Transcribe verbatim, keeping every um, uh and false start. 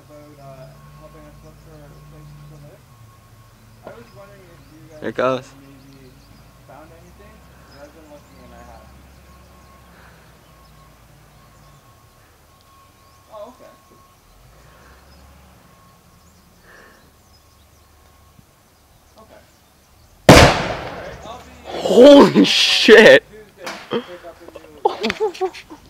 about uh, helping us look for places to live. I was wondering if you guys Here it goes. maybe found anything. Because I've been looking and I haven't. Oh, okay. Okay. Alright, I'll be Holy shit! Tuesday to pick up a new